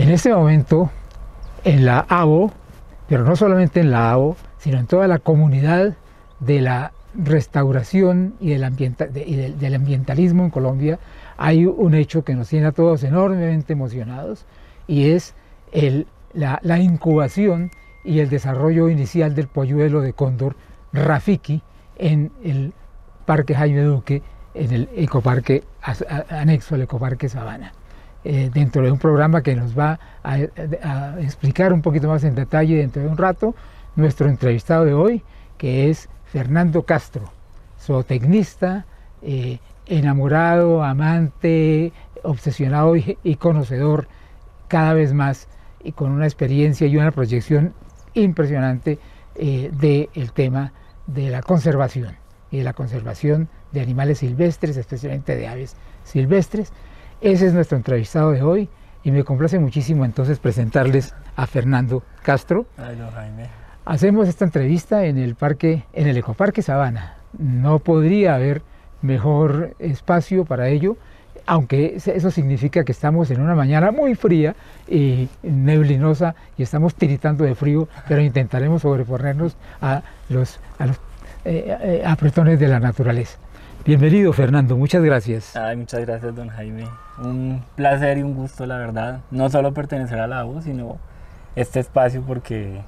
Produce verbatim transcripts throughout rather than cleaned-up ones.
En este momento, en la A B O, pero no solamente en la A B O, sino en toda la comunidad de la restauración y del, ambienta, de, y del, del ambientalismo en Colombia, hay un hecho que nos tiene a todos enormemente emocionados, y es el, la, la incubación y el desarrollo inicial del polluelo de cóndor Rafiki en el Parque Jaime Duque, en el ecoparque anexo al ecoparque Sabana, eh, dentro de un programa que nos va a, a explicar un poquito más en detalle dentro de un rato nuestro entrevistado de hoy, que es Fernando Castro, zootecnista, eh, enamorado, amante, obsesionado y, y conocedor cada vez más, y con una experiencia y una proyección impresionante eh, del tema de la conservación y de la conservación de animales silvestres, especialmente de aves silvestres. Ese es nuestro entrevistado de hoy, y me complace muchísimo entonces presentarles a Fernando Castro. Ay, no, Jaime. Hacemos esta entrevista en el parque, en el ecoparque Sabana. No podría haber mejor espacio para ello, aunque eso significa que estamos en una mañana muy fría y neblinosa y estamos tiritando de frío, pero intentaremos sobreponernos a los, a los eh, eh, apretones de la naturaleza. Bienvenido, Fernando, muchas gracias. Ay, muchas gracias, don Jaime. Un placer y un gusto, la verdad. No solo pertenecer a la A B O, sino este espacio, porque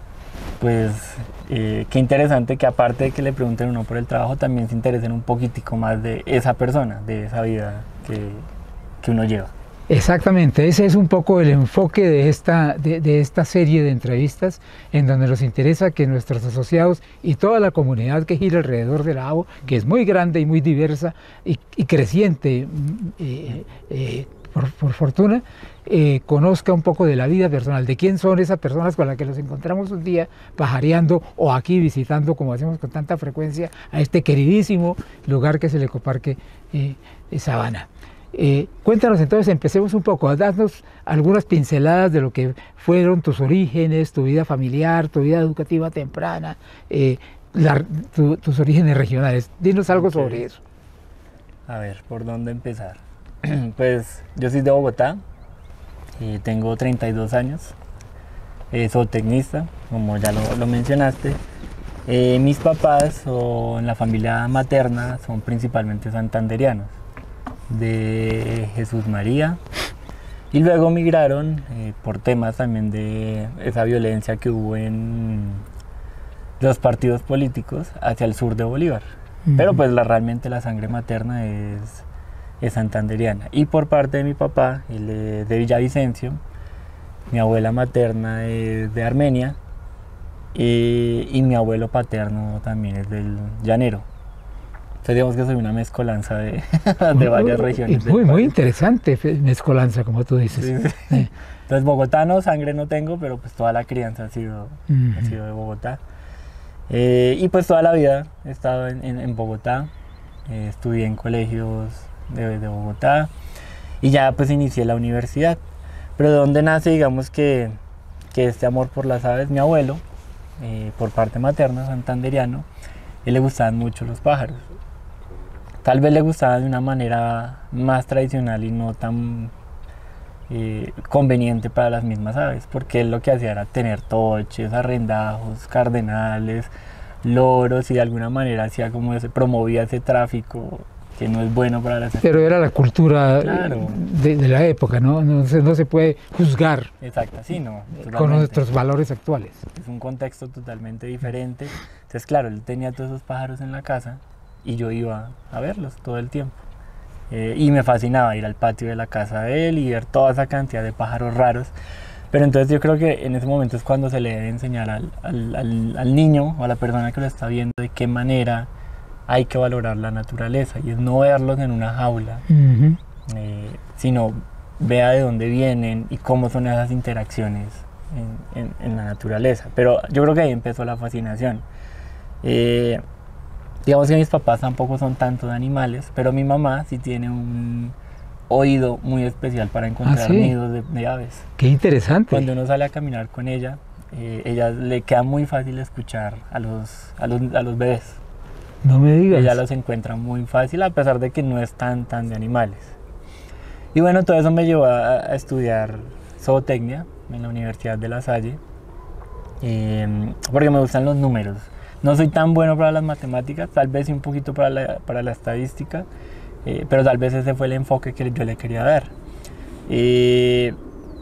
pues eh, qué interesante que, aparte de que le pregunten uno por el trabajo, también se interesen un poquitico más de esa persona, de esa vida que, que uno lleva. Exactamente, ese es un poco el enfoque de esta, de, de esta serie de entrevistas, en donde nos interesa que nuestros asociados y toda la comunidad que gira alrededor de la A B O, que es muy grande y muy diversa y, y creciente, eh, eh, por, por fortuna, eh, conozca un poco de la vida personal, de quién son esas personas con las que nos encontramos un día pajareando o aquí visitando, como hacemos con tanta frecuencia, a este queridísimo lugar que es el ecoparque eh, Sabana. Eh, cuéntanos entonces, empecemos un poco a darnos algunas pinceladas de lo que fueron tus orígenes, tu vida familiar, tu vida educativa temprana, eh, la, tu, tus orígenes regionales. Dinos algo okay. sobre eso. A ver, ¿por dónde empezar? Pues yo soy de Bogotá, y tengo treinta y dos años, eh, soy zootecnista, como ya lo, lo mencionaste. Eh, mis papás, o en la familia materna, son principalmente santanderianos, de Jesús María, y luego migraron eh, por temas también de esa violencia que hubo en los partidos políticos hacia el sur de Bolívar. Uh-huh. Pero pues la, realmente la sangre materna es, es santanderiana. Y por parte de mi papá, él es de Villavicencio, mi abuela materna es de Armenia, y, y mi abuelo paterno también es del Llanero. Entonces digamos que soy una mezcolanza de, de varias regiones. Muy, muy interesante mezcolanza, como tú dices. Sí, sí. Eh. Entonces bogotano, sangre no tengo, pero pues toda la crianza ha sido, uh-huh. ha sido de Bogotá. Eh, y pues toda la vida he estado en, en, en Bogotá, eh, estudié en colegios de, de Bogotá, y ya pues inicié la universidad. Pero de dónde nace, digamos, que, que este amor por las aves, mi abuelo, eh, por parte materna, santanderiano, él le gustaban mucho los pájaros. Tal vez le gustaba de una manera más tradicional y no tan eh, conveniente para las mismas aves, porque él lo que hacía era tener toches, arrendajos, cardenales, loros, y de alguna manera hacía como ese, promovía ese tráfico que no es bueno para las aves. Pero era la cultura claro. de, de la época, ¿no? No se, no se puede juzgar. Exacto, sí, no. Totalmente. Con nuestros valores actuales. Es un contexto totalmente diferente. Entonces, claro, él tenía todos esos pájaros en la casa, y yo iba a verlos todo el tiempo. Eh, y me fascinaba ir al patio de la casa de él y ver toda esa cantidad de pájaros raros. Pero entonces yo creo que en ese momento es cuando se le debe enseñar al, al, al, al niño o a la persona que lo está viendo de qué manera hay que valorar la naturaleza. Y es no verlos en una jaula, uh-huh. eh, sino vea de dónde vienen y cómo son esas interacciones en, en, en la naturaleza. Pero yo creo que ahí empezó la fascinación. Eh, Digamos que mis papás tampoco son tanto de animales, pero mi mamá sí tiene un oído muy especial para encontrar ¿Ah, sí? nidos de, de aves. ¡Qué interesante! Cuando uno sale a caminar con ella, eh, ella le queda muy fácil escuchar a los, a los, a los bebés. No me digas. Ella los encuentra muy fácil, a pesar de que no es tan, tan de animales. Y bueno, todo eso me llevó a, a estudiar zootecnia en la Universidad de La Salle, eh, porque me gustan los números. No soy tan bueno para las matemáticas, tal vez sí un poquito para la, para la estadística, eh, pero tal vez ese fue el enfoque que yo le quería dar. Eh,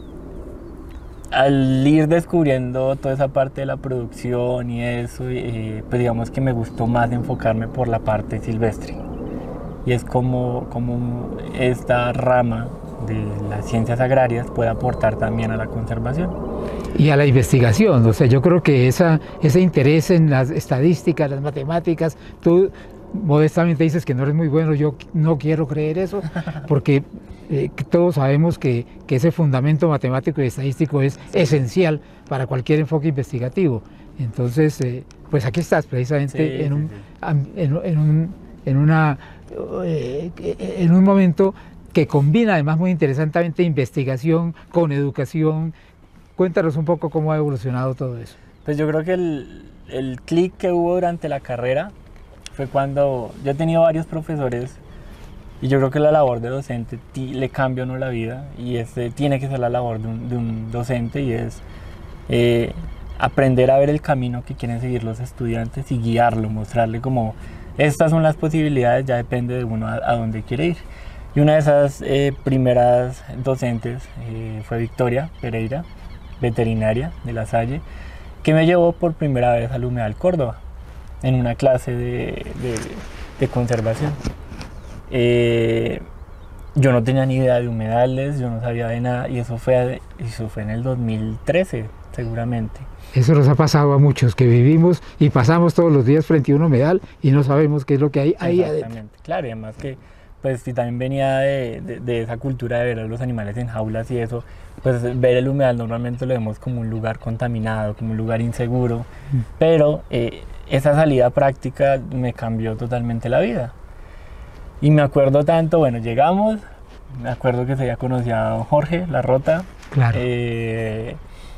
al ir descubriendo toda esa parte de la producción y eso, eh, pues digamos que me gustó más enfocarme por la parte silvestre. Y es como, como esta rama de las ciencias agrarias puede aportar también a la conservación. Y a la investigación, o sea, yo creo que esa, ese interés en las estadísticas, las matemáticas, tú modestamente dices que no eres muy bueno, yo no quiero creer eso, porque eh, todos sabemos que, que ese fundamento matemático y estadístico es sí. esencial para cualquier enfoque investigativo. Entonces, eh, pues aquí estás precisamente sí, en, un, sí, sí. En, en, un, en, una, eh, en un momento que combina además muy interesantemente investigación con educación. Cuéntanos un poco cómo ha evolucionado todo eso. Pues yo creo que el, el clic que hubo durante la carrera fue cuando yo he tenido varios profesores y yo creo que la labor de docente le cambia a uno la vida y este tiene que ser la labor de un, de un docente y es eh, aprender a ver el camino que quieren seguir los estudiantes y guiarlo, mostrarle como estas son las posibilidades, ya depende de uno a, a dónde quiere ir. Y una de esas eh, primeras docentes eh, fue Victoria Pereira, veterinaria de La Salle, que me llevó por primera vez al Humedal Córdoba en una clase de, de, de conservación. Eh, yo no tenía ni idea de humedales, yo no sabía de nada y eso fue, eso fue en el dos mil trece seguramente. Eso nos ha pasado a muchos que vivimos y pasamos todos los días frente a un humedal y no sabemos qué es lo que hay ahí adentro. Claro, y además que pues si también venía de, de, de esa cultura de ver a los animales en jaulas y eso, pues ver el humedal normalmente lo vemos como un lugar contaminado, como un lugar inseguro, mm. pero eh, esa salida práctica me cambió totalmente la vida. Y me acuerdo tanto, bueno, llegamos, me acuerdo que se había conocido a don Jorge Larrota, claro. eh,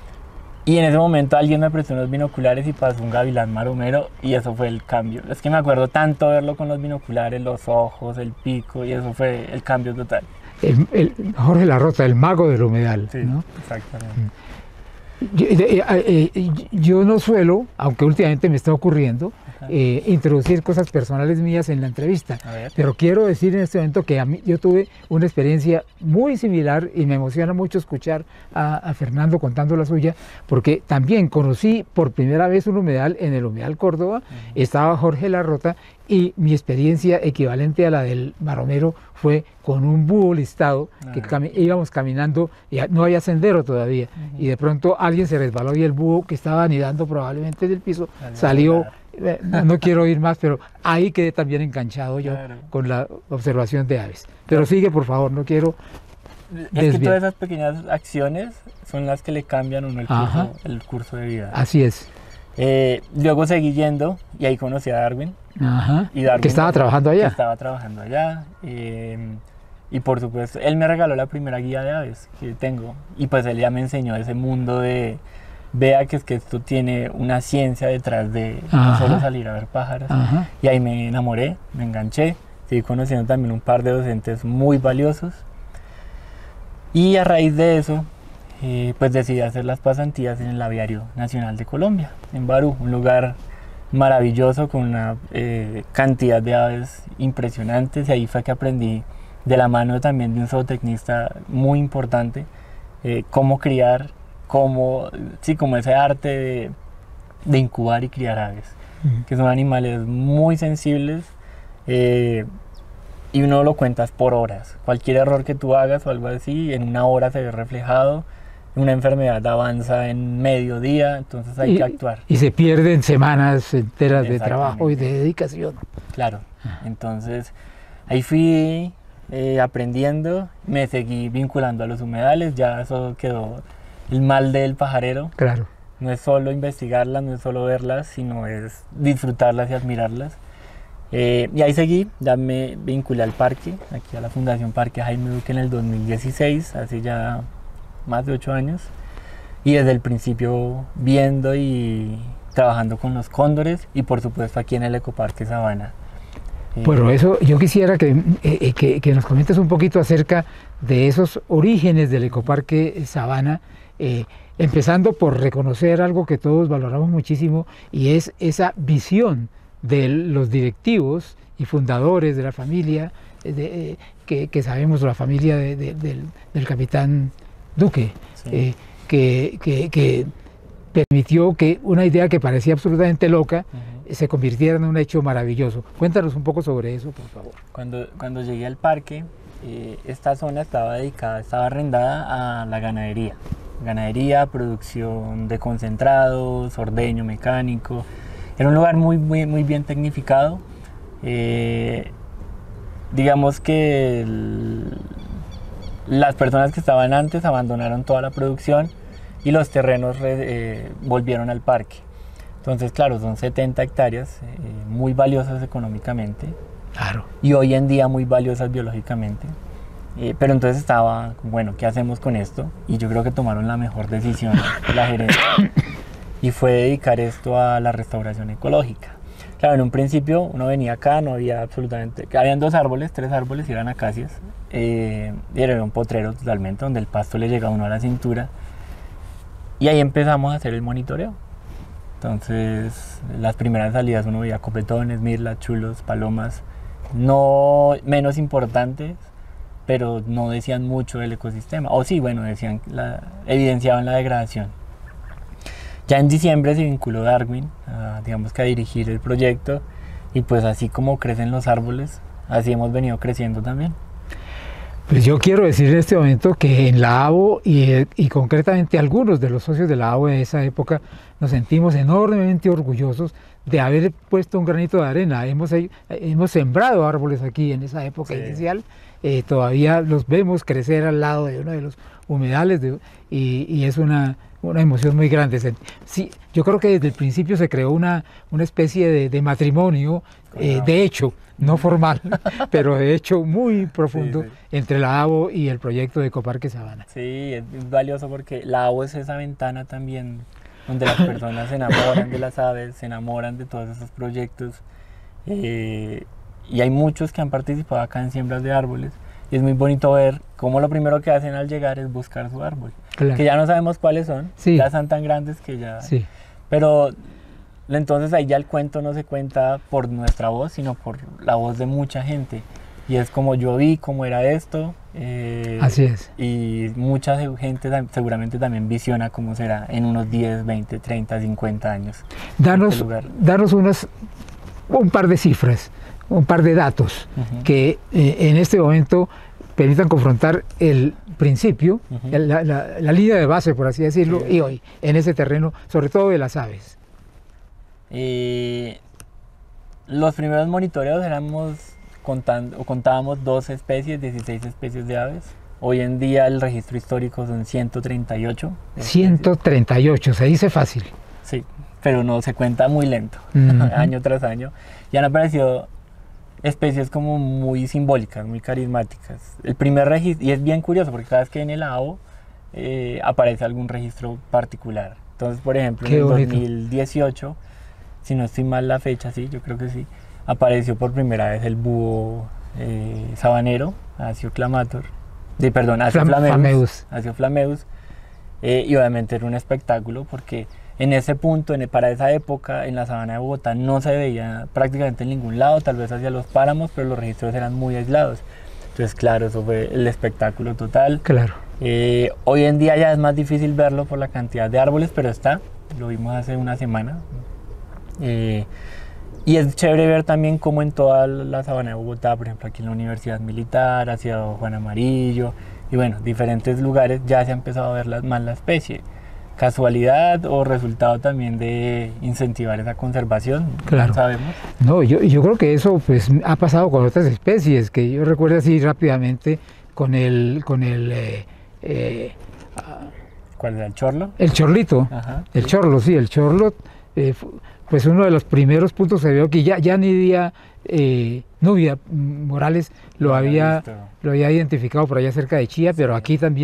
y en ese momento alguien me prestó unos binoculares y pasó un gavilán maromero y eso fue el cambio. Es que me acuerdo tanto verlo con los binoculares, los ojos, el pico y eso fue el cambio total. El, el Jorge Larrota, el mago del humedal, sí, ¿no? Exactamente. Yo, eh, eh, yo no suelo, aunque últimamente me está ocurriendo, eh, introducir cosas personales mías en la entrevista, pero quiero decir en este momento que a mí, yo tuve una experiencia muy similar y me emociona mucho escuchar a, a Fernando contando la suya, porque también conocí por primera vez un humedal en el Humedal Córdoba, uh-huh. estaba Jorge Larrota y mi experiencia equivalente a la del maromero fue con un búho listado, uh-huh. que cami íbamos caminando, y no había sendero todavía, uh-huh. y de pronto alguien se resbaló y el búho que estaba anidando probablemente del piso uh-huh. salió. No, no quiero ir más, pero ahí quedé también enganchado yo claro. con la observación de aves. Pero sigue, por favor, no quiero desviar. Es que todas esas pequeñas acciones son las que le cambian a uno el curso, el curso de vida. Así es. Eh, luego seguí yendo y ahí conocí a Darwin. Ajá. Y Darwin que estaba trabajando allá. Que estaba trabajando allá. Eh, y por supuesto, él me regaló la primera guía de aves que tengo. Y pues él ya me enseñó ese mundo de... Vea que es que esto tiene una ciencia detrás de Ajá. no solo salir a ver pájaros. Ajá. Y ahí me enamoré, me enganché. Seguí conociendo también un par de docentes muy valiosos. Y a raíz de eso, eh, pues decidí hacer las pasantías en el Aviario Nacional de Colombia, en Barú, un lugar maravilloso con una eh, cantidad de aves impresionantes. Y ahí fue que aprendí de la mano también de un zootecnista muy importante, eh, cómo criar, cómo, sí, como ese arte de, de incubar y criar aves, uh-huh. que son animales muy sensibles eh, y uno lo cuentas por horas. Cualquier error que tú hagas o algo así, en una hora se ve reflejado. Una enfermedad avanza en medio día, entonces hay y, que actuar. Y se pierden semanas enteras de trabajo y de dedicación. Claro, entonces ahí fui eh, aprendiendo, me seguí vinculando a los humedales, ya eso quedó el mal del pajarero. Claro. No es solo investigarlas, no es solo verlas, sino es disfrutarlas y admirarlas. Eh, y ahí seguí, ya me vinculé al parque, aquí a la Fundación Parque Jaime Duque en el dos mil dieciséis, hace ya más de ocho años. Y desde el principio viendo y trabajando con los cóndores y por supuesto aquí en el Ecoparque Sabana. Bueno, eso yo quisiera que, eh, que, que nos comentes un poquito acerca de esos orígenes del Ecoparque Sabana, eh, empezando por reconocer algo que todos valoramos muchísimo, y es esa visión de los directivos y fundadores de la familia, de, eh, que, que sabemos la familia de, de, del, del capitán Duque, sí. eh, que, que, que permitió que una idea que parecía absolutamente loca uh-huh. se convirtiera en un hecho maravilloso. Cuéntanos un poco sobre eso, por favor. Cuando, cuando llegué al parque, eh, esta zona estaba dedicada, estaba arrendada a la ganadería. Ganadería, producción de concentrados, ordeño mecánico. Era un lugar muy, muy, muy bien tecnificado. Eh, digamos que el, las personas que estaban antes abandonaron toda la producción y los terrenos eh, volvieron al parque. Entonces, claro, son setenta hectáreas, eh, muy valiosas económicamente. Claro. Y hoy en día muy valiosas biológicamente. Eh, pero entonces estaba, bueno, ¿qué hacemos con esto? Y yo creo que tomaron la mejor decisión la gerencia. Y fue dedicar esto a la restauración ecológica. Claro, en un principio uno venía acá, no había absolutamente... Habían dos árboles, tres árboles, y eran acacias. Eh, y era un potrero totalmente, donde el pasto le llegaba a uno a la cintura. Y ahí empezamos a hacer el monitoreo. Entonces, las primeras salidas uno veía copetones, mirlas, chulos, palomas, no menos importantes, pero no decían mucho del ecosistema. O sí, bueno, decían, la, evidenciaban la degradación. Ya en diciembre se vinculó Darwin, a, digamos que a dirigir el proyecto, y pues así como crecen los árboles, así hemos venido creciendo también. Pues yo quiero decir en este momento que en la A B O y, y concretamente algunos de los socios de la A B O de esa época nos sentimos enormemente orgullosos de haber puesto un granito de arena. Hemos, hemos sembrado árboles aquí en esa época sí. inicial, eh, todavía los vemos crecer al lado de uno de los humedales de, y, y es una, una emoción muy grande. Sí, yo creo que desde el principio se creó una, una especie de, de matrimonio, eh, de hecho, no formal, pero de hecho muy profundo sí, sí. entre la A B O y el proyecto de Ecoparque Sabana. Sí, es valioso porque la A B O es esa ventana también donde las personas se enamoran de las aves, se enamoran de todos esos proyectos, eh, y hay muchos que han participado acá en siembras de árboles, y es muy bonito ver cómo lo primero que hacen al llegar es buscar su árbol, claro. que ya no sabemos cuáles son, sí. ya son tan grandes que ya... Sí. Pero entonces ahí ya el cuento no se cuenta por nuestra voz, sino por la voz de mucha gente. Y es como yo vi cómo era esto. Eh, Así es. Y mucha gente seguramente también visiona cómo será en unos diez, veinte, treinta, cincuenta años. Danos, este danos unas, un par de cifras, un par de datos uh-huh. que eh, en este momento permitan confrontar el principio, uh-huh. la, la, la línea de base, por así decirlo, sí. y hoy, en ese terreno, sobre todo de las aves. Eh, los primeros monitoreos éramos contando, contábamos doce especies, dieciséis especies de aves. Hoy en día el registro histórico son ciento treinta y ocho. ciento treinta y ocho, se dice fácil. Sí, pero no, se cuenta muy lento, uh-huh. año tras año. Y han aparecido especies como muy simbólicas, muy carismáticas. El primer registro, y es bien curioso porque cada vez que viene la A B O eh, aparece algún registro particular. Entonces, por ejemplo, Qué en el bonito. dos mil dieciocho, si no estoy mal la fecha, sí, yo creo que sí, apareció por primera vez el búho eh, sabanero, Acio clamator, de, perdón, Acio Flam flameus, flameus. Acio flameus, eh, y obviamente era un espectáculo porque en ese punto, en, para esa época, en la sabana de Bogotá no se veía prácticamente en ningún lado, tal vez hacia los páramos, pero los registros eran muy aislados. Entonces, claro, eso fue el espectáculo total. Claro. Eh, hoy en día ya es más difícil verlo por la cantidad de árboles, pero está, lo vimos hace una semana. Eh, y es chévere ver también cómo en toda la sabana de Bogotá, por ejemplo aquí en la Universidad Militar, hacia Juan Amarillo, y bueno, diferentes lugares ya se ha empezado a ver la, más la especie. ¿Casualidad o resultado también de incentivar esa conservación? Claro. No sabemos. No, yo, yo creo que eso pues ha pasado con otras especies, que yo recuerdo así rápidamente con el... Con el eh, eh, ¿Cuál era? ¿El chorlo? El chorlito, Ajá, el sí. chorlo, sí, el chorlo, eh, pues uno de los primeros puntos se vio que ya, ya Nidia, eh, Nubia Morales lo, No había, visto. lo había identificado por allá cerca de Chía, pero aquí también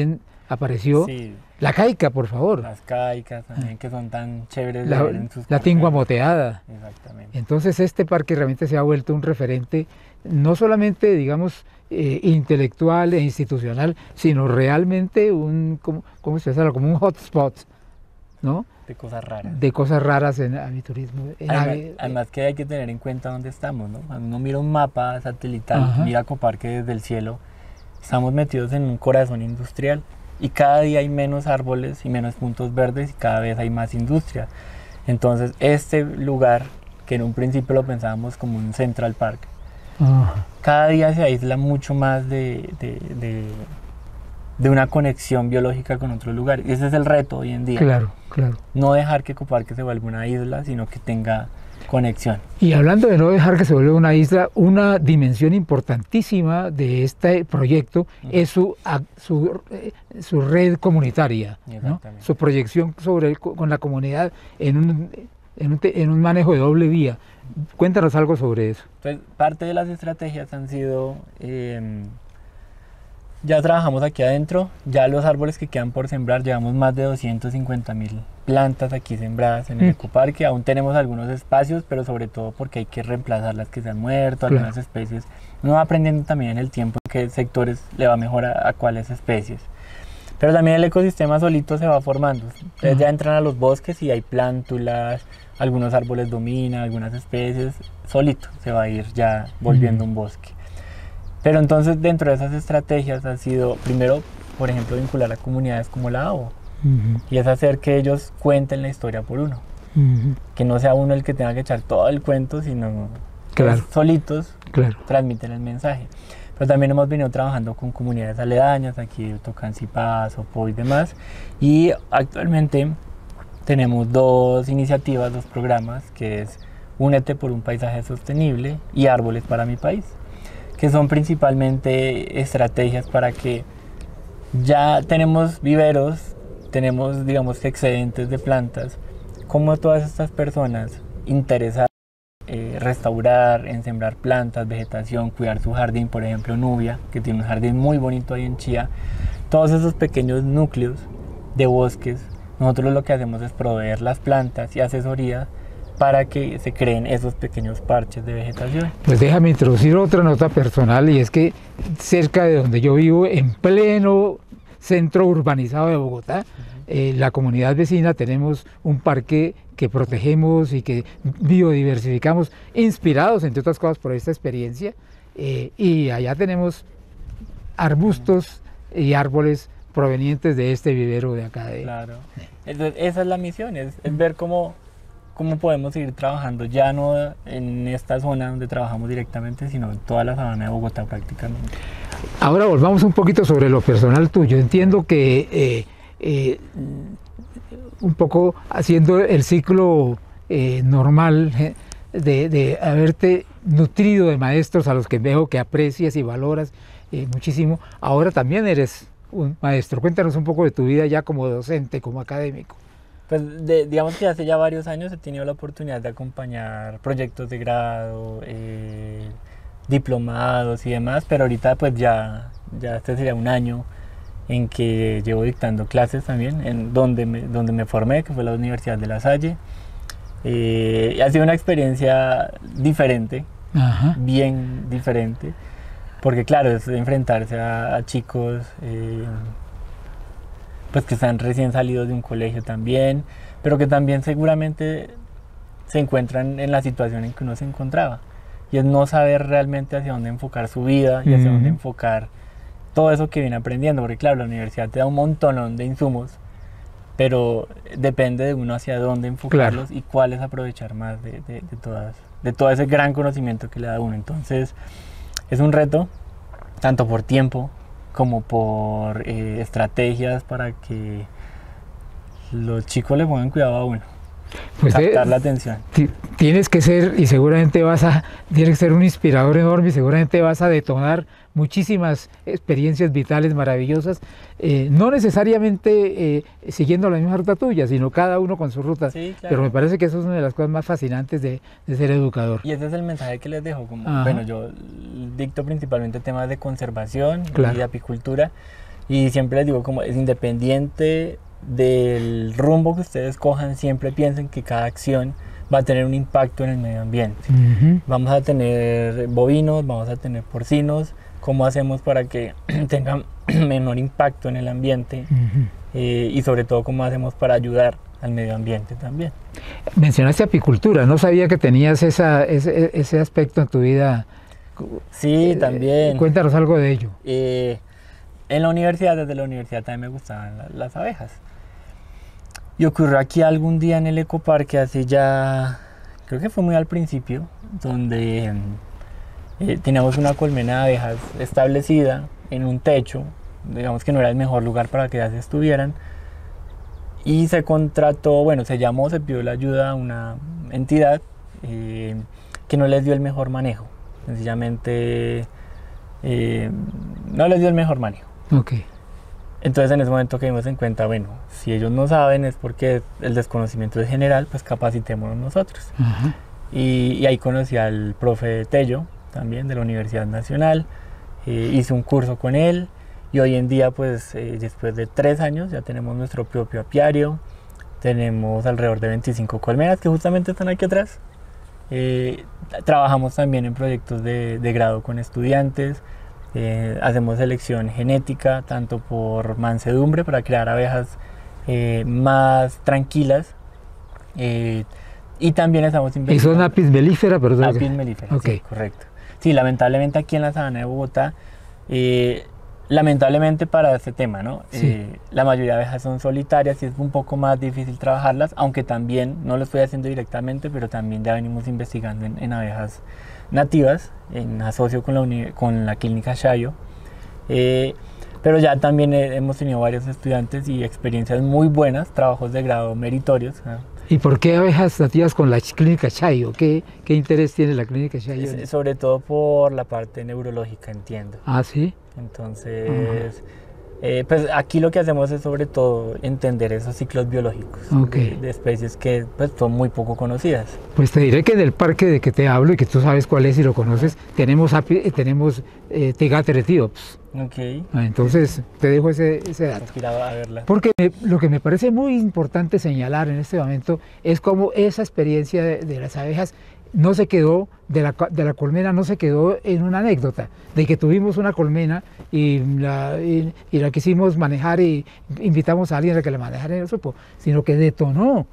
apareció Sí, la caica, por favor, las caicas también, que son tan chéveres de la, ver en sus la tingua corredores. moteada. Exactamente. Entonces este parque realmente se ha vuelto un referente, no solamente, digamos, eh, intelectual e institucional, sino realmente un, ¿cómo, cómo se llama? Como un hotspot, ¿no? De cosas raras. De cosas raras en aviturismo. En Además, ave- además que hay que tener en cuenta dónde estamos, ¿no? Cuando uno mira un mapa satelital, Ajá. mira Coparque desde el cielo, estamos metidos en un corazón industrial y cada día hay menos árboles y menos puntos verdes y cada vez hay más industria. Entonces este lugar, que en un principio lo pensábamos como un Central Park, Ajá. cada día se aísla mucho más de, de, de, de una conexión biológica con otros lugares. Y ese es el reto hoy en día. Claro, claro. No dejar que Coparque se vuelva una isla, sino que tenga conexión. Y hablando de no dejar que se vuelva una isla, una dimensión importantísima de este proyecto Ujú. es su, a- su, eh, su red comunitaria, ¿no? Exactamente. Su proyección sobre el co- con la comunidad en un, en, un, te- en un manejo de doble vía. Cuéntanos algo sobre eso. Entonces, parte de las estrategias han sido, eh, ya trabajamos aquí adentro, ya los árboles que quedan por sembrar, llevamos más de doscientas cincuenta mil plantas aquí sembradas en el Mm. ecoparque, aún tenemos algunos espacios, pero sobre todo porque hay que reemplazar las que se han muerto, Claro. algunas especies. Uno va aprendiendo también en el tiempo en qué sectores le va mejor a, a cuáles especies. Pero también el ecosistema solito se va formando. Entonces Ujú. ya entran a los bosques y hay plántulas, algunos árboles dominan, algunas especies, solito se va a ir ya volviendo Ujú. un bosque. Pero entonces dentro de esas estrategias ha sido, primero, por ejemplo, vincular a comunidades como la A O, Ujú, y es hacer que ellos cuenten la historia por uno. ujú. Que no sea uno el que tenga que echar todo el cuento, sino que Claro. ellos solitos Claro. transmiten el mensaje. Pero también hemos venido trabajando con comunidades aledañas, aquí Tocancipá, Sopó y demás. Y actualmente tenemos dos iniciativas, dos programas, que es Únete por un paisaje sostenible y Árboles para mi país, que son principalmente estrategias para que ya tenemos viveros, tenemos, digamos que excedentes de plantas, como todas estas personas interesadas eh, restaurar, en sembrar plantas, vegetación, cuidar su jardín, por ejemplo Nubia, que tiene un jardín muy bonito ahí en Chía, todos esos pequeños núcleos de bosques, nosotros lo que hacemos es proveer las plantas y asesoría para que se creen esos pequeños parches de vegetación. Pues déjame introducir otra nota personal, y es que cerca de donde yo vivo, en pleno centro urbanizado de Bogotá, eh, la comunidad vecina, tenemos un parque que protegemos y que biodiversificamos, inspirados entre otras cosas por esta experiencia, eh, y allá tenemos arbustos y árboles provenientes de este vivero de acá de... Claro. Entonces, esa es la misión, es, es ver cómo, cómo podemos seguir trabajando, ya no en esta zona donde trabajamos directamente, sino en toda la sabana de Bogotá prácticamente. Ahora volvamos un poquito sobre lo personal tuyo. Entiendo que eh, eh, un poco haciendo el ciclo eh, normal eh, de, de haberte nutrido de maestros a los que veo que aprecias y valoras eh, muchísimo, ahora también eres un maestro. Cuéntanos un poco de tu vida ya como docente, como académico. Pues de- digamos que hace ya varios años he tenido la oportunidad de acompañar proyectos de grado, eh, diplomados y demás, pero ahorita pues ya, ya este sería un año en que llevo dictando clases también, en donde me, donde me formé, que fue la Universidad de La Salle. Eh, ha sido una experiencia diferente, Ajá. bien diferente, porque claro, es enfrentarse a, a chicos eh, pues que están recién salidos de un colegio también, pero que también seguramente se encuentran en la situación en que uno se encontraba, y es no saber realmente hacia dónde enfocar su vida y hacia Ujú. dónde enfocar todo eso que viene aprendiendo, porque claro, la universidad te da un montón de insumos, pero depende de uno hacia dónde enfocarlos y cuáles aprovechar más de, de, de, todas, de todo ese gran conocimiento que le da uno. Entonces es un reto, tanto por tiempo como por eh, estrategias para que los chicos le pongan cuidado a uno, Pues eh, captar la atención. ti- tienes que ser, y seguramente vas a, tienes que ser un inspirador enorme, y seguramente vas a detonar muchísimas experiencias vitales maravillosas, eh, no necesariamente eh, siguiendo la misma ruta tuya, sino cada uno con su ruta. Sí, claro. Pero me parece que eso es una de las cosas más fascinantes de, de ser educador. Y ese es el mensaje que les dejo, como, Ajá. bueno, yo dicto principalmente temas de conservación Claro. y de apicultura, Y siempre les digo, como es independiente del rumbo que ustedes cojan, siempre piensen que cada acción va a tener un impacto en el medio ambiente. Uh-huh. Vamos a tener bovinos, vamos a tener porcinos. ¿Cómo hacemos para que tengan menor impacto en el ambiente? Uh-huh. eh, y sobre todo, ¿cómo hacemos para ayudar al medio ambiente también? Mencionaste apicultura, no sabía que tenías esa, ese, ese aspecto en tu vida. Sí, eh, también. Cuéntanos algo de ello. Eh, en la universidad, desde la universidad también me gustaban la, las abejas. Y ocurrió aquí algún día en el ecoparque, hace ya, creo que fue muy al principio, donde eh, teníamos una colmena de abejas establecida en un techo, digamos que no era el mejor lugar para que ellas estuvieran, y se contrató, bueno, se llamó, se pidió la ayuda a una entidad eh, que no les dio el mejor manejo, sencillamente eh, no les dio el mejor manejo. Okay. Entonces en ese momento caímos en cuenta, bueno, si ellos no saben es porque el desconocimiento es general, pues capacitémonos nosotros. Uh-huh. y, y ahí conocí al profe Tello, también de la Universidad Nacional, eh, hice un curso con él y hoy en día, pues eh, después de tres años ya tenemos nuestro propio apiario, tenemos alrededor de veinticinco colmenas que justamente están aquí atrás. Eh, trabajamos también en proyectos de, de grado con estudiantes. Eh, hacemos selección genética tanto por mansedumbre para crear abejas eh, más tranquilas eh, y también estamos investigando. ¿Y son apis mellifera? Perdón. Apis mellifera, okay. Sí, correcto. Sí, lamentablemente aquí en la sabana de Bogotá, eh, lamentablemente para este tema, ¿no? Sí. Eh, la mayoría de abejas son solitarias y es un poco más difícil trabajarlas, aunque también, no lo estoy haciendo directamente, pero también ya venimos investigando en, en abejas nativas, en asocio con la, uni con la clínica Chayo, eh, pero ya también eh, hemos tenido varios estudiantes y experiencias muy buenas, trabajos de grado meritorios. ¿no? ¿Y por qué abejas nativas con la clínica Chayo? ¿Qué, qué interés tiene la clínica Chayo? Es, sobre todo por la parte neurológica, entiendo. Ah, ¿sí? Entonces, uh-huh. eh, pues aquí lo que hacemos es sobre todo entender esos ciclos biológicos okay. de, de especies que pues, son muy poco conocidas. Pues te diré que en el parque de que te hablo y que tú sabes cuál es y lo conoces, tenemos, tenemos eh, Tegater etíops. Okay. Entonces te dejo ese, ese dato. A verla. Porque me, lo que me parece muy importante señalar en este momento es cómo esa experiencia de, de las abejas no se quedó, de la, de la colmena no se quedó en una anécdota, de que tuvimos una colmena y la, y, y la quisimos manejar y invitamos a alguien a que la manejara y no supo, sino que detonó,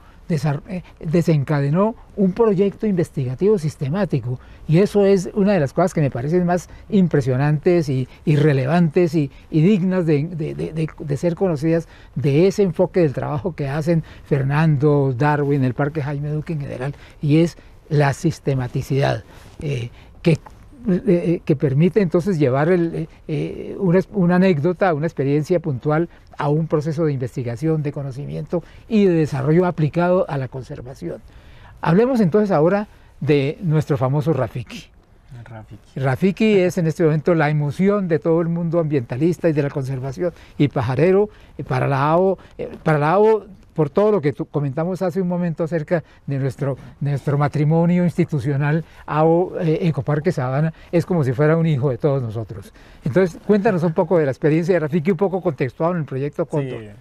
desencadenó un proyecto investigativo sistemático, y eso es una de las cosas que me parecen más impresionantes y, y relevantes y, y dignas de, de, de, de ser conocidas, de ese enfoque del trabajo que hacen Fernando, Darwin, el Parque Jaime Duque en general, y es la sistematicidad eh, que, eh, que permite entonces llevar el, eh, una, una anécdota, una experiencia puntual a un proceso de investigación, de conocimiento y de desarrollo aplicado a la conservación. Hablemos entonces ahora de nuestro famoso Rafiki. Rafiki. Rafiki es en este momento la emoción de todo el mundo ambientalista y de la conservación y pajarero. Para la A O, para la A O, por todo lo que comentamos hace un momento acerca de nuestro, de nuestro matrimonio institucional, A O eh, Ecoparque Sabana es como si fuera un hijo de todos nosotros. Entonces, cuéntanos un poco de la experiencia de Rafiki, un poco contextual en el proyecto Cóndor. Sí.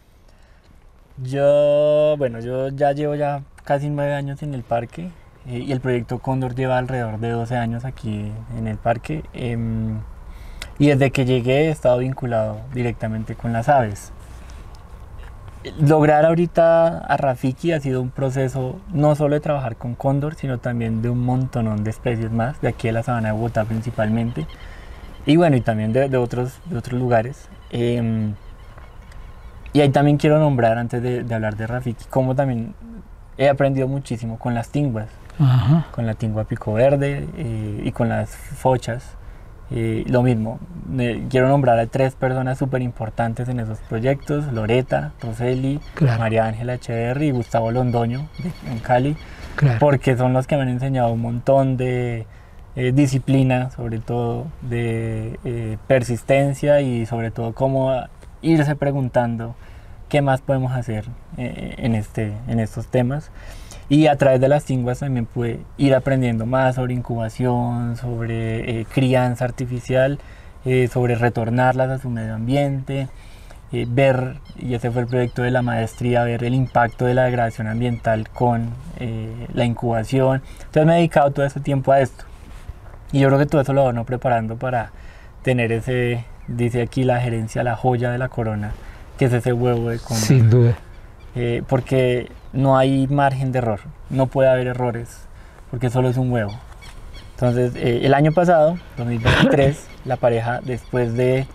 Yo, bueno, yo ya llevo ya casi nueve años en el parque eh, y el proyecto Cóndor lleva alrededor de doce años aquí en el parque eh, y desde que llegué he estado vinculado directamente con las aves. Lograr ahorita a Rafiki ha sido un proceso no solo de trabajar con cóndor, sino también de un montonón de especies más, de aquí de la sabana de Bogotá principalmente, y bueno, y también de, de, otros, de otros lugares. Eh, y ahí también quiero nombrar, antes de, de hablar de Rafiki, cómo también he aprendido muchísimo con las tinguas, Ajá. con la tingua pico verde eh, y con las fochas. Eh, lo mismo, eh, quiero nombrar a tres personas súper importantes en esos proyectos: Loreta, Roseli, claro. María Ángela Echeverri y Gustavo Londoño de, en Cali, claro. porque son los que me han enseñado un montón de eh, disciplina, sobre todo de eh, persistencia y sobre todo cómo irse preguntando qué más podemos hacer eh, en, este, en estos temas. Y a través de las tinguas también pude ir aprendiendo más sobre incubación, sobre eh, crianza artificial eh, sobre retornarlas a su medio ambiente, eh, ver, y ese fue el proyecto de la maestría, ver el impacto de la degradación ambiental con eh, la incubación. Entonces me he dedicado todo ese tiempo a esto. Y yo creo que todo eso lo van preparando para tener ese, dice aquí la gerencia, la joya de la corona, que es ese huevo de cóndor. Sin duda. Eh, porque no hay margen de error, no puede haber errores, porque solo es un huevo. Entonces, eh, el año pasado, dos mil veintitrés, la pareja, después de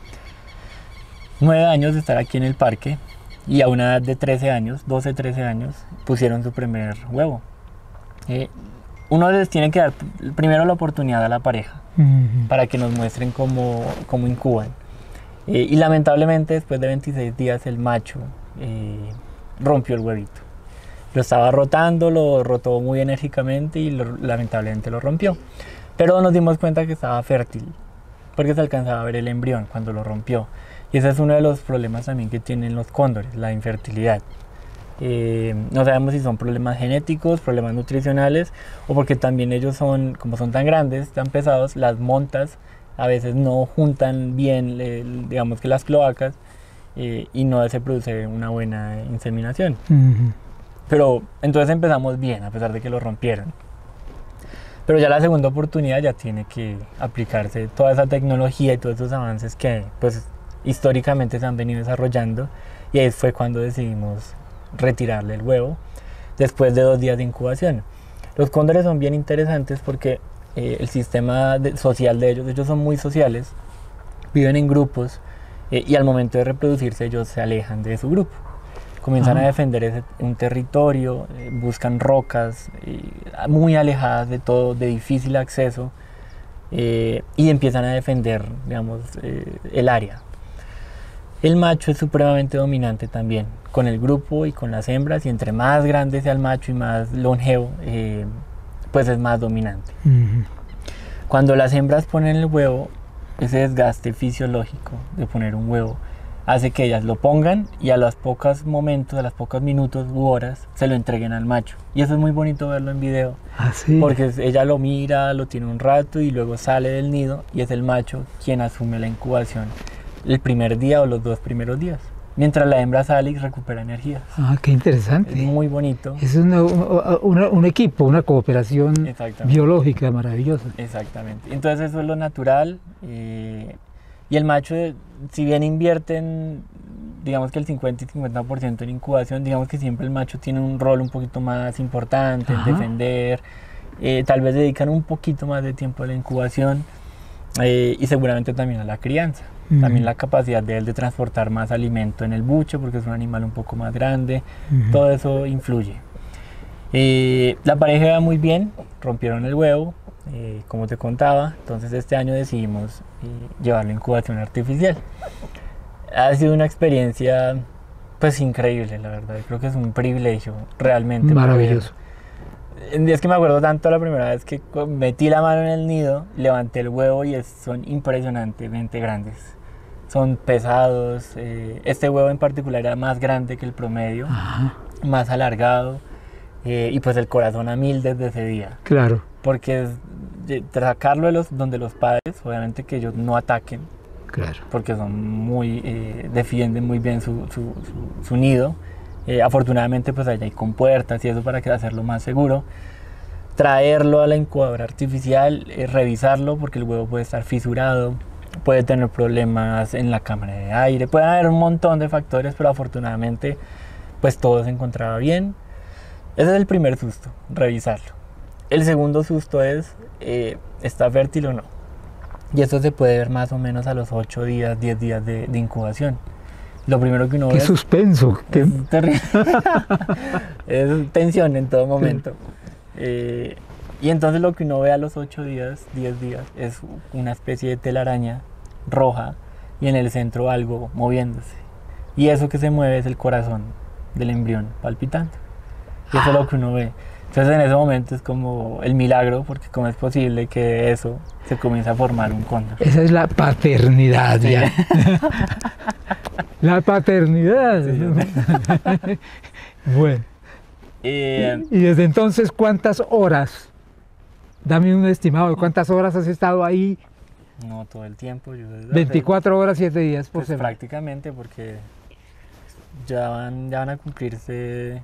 nueve años de estar aquí en el parque, y a una edad de trece años, doce, trece años, pusieron su primer huevo. Eh, uno les tiene que dar primero la oportunidad a la pareja, uh-huh, para que nos muestren cómo, cómo incuban. Eh, y lamentablemente, después de veintiséis días, el macho eh, rompió el huevito. Lo estaba rotando, lo rotó muy enérgicamente y lo, lamentablemente lo rompió. Pero nos dimos cuenta que estaba fértil, porque se alcanzaba a ver el embrión cuando lo rompió. Y ese es uno de los problemas también que tienen los cóndores, la infertilidad. Eh, no sabemos si son problemas genéticos, problemas nutricionales, o porque también ellos son, como son tan grandes, tan pesados, las montas a veces no juntan bien, eh, digamos que las cloacas, eh, y no se produce una buena inseminación. Uh-huh. Pero entonces empezamos bien, a pesar de que lo rompieron. Pero ya la segunda oportunidad ya tiene que aplicarse toda esa tecnología y todos esos avances que pues históricamente se han venido desarrollando, y ahí fue cuando decidimos retirarle el huevo después de dos días de incubación. Los cóndores son bien interesantes porque eh, el sistema de, social de ellos, ellos son muy sociales, viven en grupos, eh, y al momento de reproducirse ellos se alejan de su grupo. Comienzan, ajá, a defender ese, un territorio, eh, buscan rocas eh, muy alejadas de todo, de difícil acceso, eh, y empiezan a defender, digamos, eh, el área. El macho es supremamente dominante también, con el grupo y con las hembras, y entre más grande sea el macho y más longevo, eh, pues es más dominante. Uh-huh. Cuando las hembras ponen el huevo, ese desgaste fisiológico de poner un huevo hace que ellas lo pongan y a los pocos momentos, a los pocos minutos u horas, se lo entreguen al macho. Y eso es muy bonito verlo en video. ¿Ah, sí? Porque ella lo mira, lo tiene un rato y luego sale del nido y es el macho quien asume la incubación el primer día o los dos primeros días, mientras la hembra sale y recupera energía. Ah, qué interesante. Es muy bonito. Es una, una, un equipo, una cooperación biológica maravillosa. Exactamente. Entonces eso es lo natural. Eh, y el macho, si bien invierten, digamos que el cincuenta y cincuenta por ciento en incubación, digamos que siempre el macho tiene un rol un poquito más importante, ajá, en defender. Eh, tal vez dedican un poquito más de tiempo a la incubación, eh, y seguramente también a la crianza. Uh-huh. También la capacidad de él de transportar más alimento en el buche, porque es un animal un poco más grande. Uh-huh. Todo eso influye. Eh, la pareja va muy bien, rompieron el huevo, eh, como te contaba. Entonces este año decidimos eh, llevarlo a incubación artificial. Ha sido una experiencia pues increíble, la verdad. Creo que es un privilegio realmente. Maravilloso. Es que me acuerdo tanto la primera vez que metí la mano en el nido, levanté el huevo y es, son impresionantemente grandes. Son pesados. Eh, este huevo en particular era más grande que el promedio, ajá, más alargado, eh, y pues el corazón a mil desde ese día. Claro. Porque es de, sacarlo de los, donde los padres, obviamente que ellos no ataquen, claro, porque son muy, eh, defienden muy bien su, su, su, su nido. Eh, afortunadamente pues allá hay compuertas y eso para que hacerlo más seguro. Traerlo a la incubadora artificial, eh, revisarlo porque el huevo puede estar fisurado, puede tener problemas en la cámara de aire, puede haber un montón de factores, pero afortunadamente pues todo se encontraba bien. Ese es el primer susto, revisarlo. El segundo susto es, eh, ¿está fértil o no? Y eso se puede ver más o menos a los ocho días, diez días de, de incubación. Lo primero que uno ve... ¡Qué suspenso! Es, es terrible. Es tensión en todo momento. Eh, y entonces lo que uno ve a los ocho días, diez días, es una especie de telaraña roja y en el centro algo moviéndose. Y eso que se mueve es el corazón del embrión palpitando. Y eso es lo que uno ve. Entonces en ese momento es como el milagro, porque cómo es posible que eso se comience a formar un cóndor. Esa es la paternidad, sí. Ya. La paternidad. Sí. Bueno. Eh, y, y desde entonces, ¿cuántas horas? Dame un estimado de cuántas horas has estado ahí No todo el tiempo. Yo veinticuatro horas, siete días por pues semana. prácticamente, porque ya van, ya van a cumplirse,